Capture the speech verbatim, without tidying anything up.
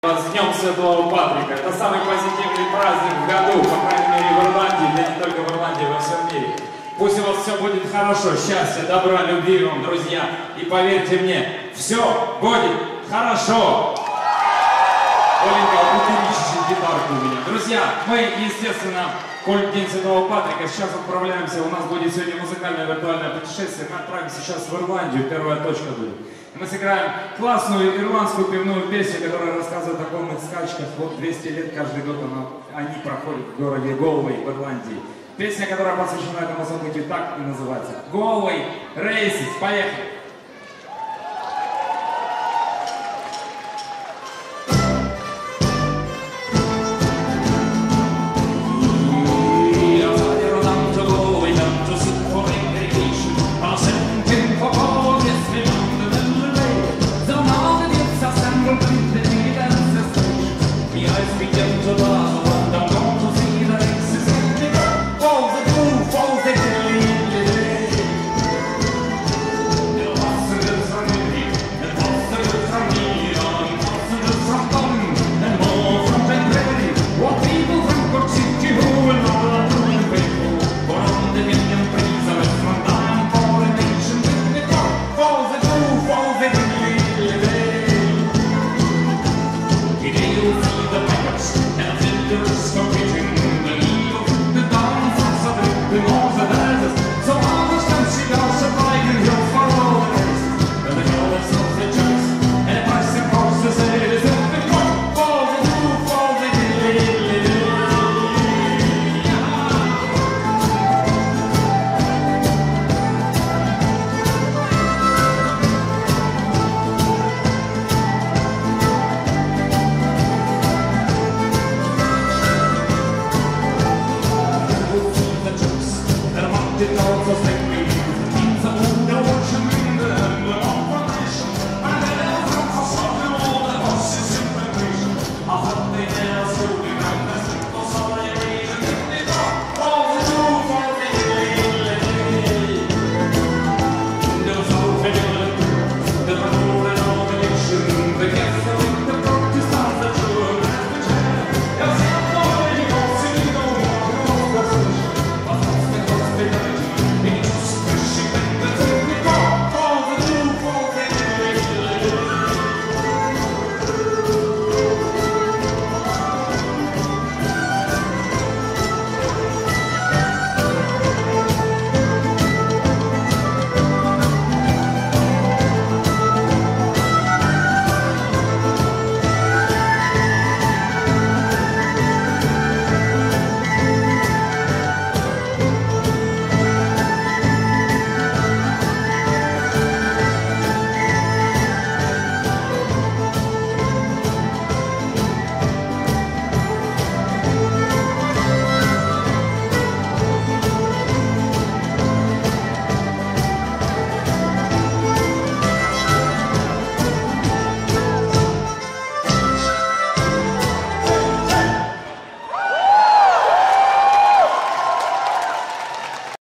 С Днем Святого Патрика. Это самый позитивный праздник в году, по крайней мере в Ирландии, да не только в Ирландии, во всем мире. Пусть у вас все будет хорошо, счастья, добра, любви вам, друзья. И поверьте мне, все будет хорошо. Оленька, утяни чуть-чуть гитарку у меня. Друзья, мы, естественно, коль День Святого Патрика, сейчас отправляемся, у нас будет сегодня музыкальное виртуальное путешествие. Мы отправимся сейчас в Ирландию, первая точка будет. Мы сыграем классную ирландскую пивную песню, которая рассказывает о конных скачках. Вот двести лет каждый год она, они проходят в городе Галвей в Ирландии. Песня, которая посвящена этому событию, так и называется. Галвей Races. Поехали!